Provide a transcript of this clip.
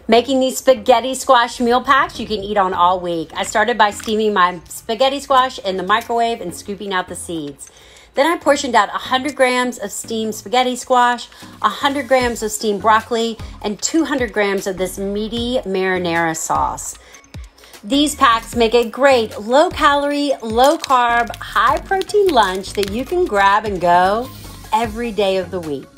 Making these spaghetti squash meal packs you can eat on all week. I started by steaming my spaghetti squash in the microwave and scooping out the seeds. Then I portioned out 100 grams of steamed spaghetti squash, 100 grams of steamed broccoli, and 200 grams of this meaty marinara sauce. These packs make a great low-calorie, low-carb, high-protein lunch that you can grab and go every day of the week.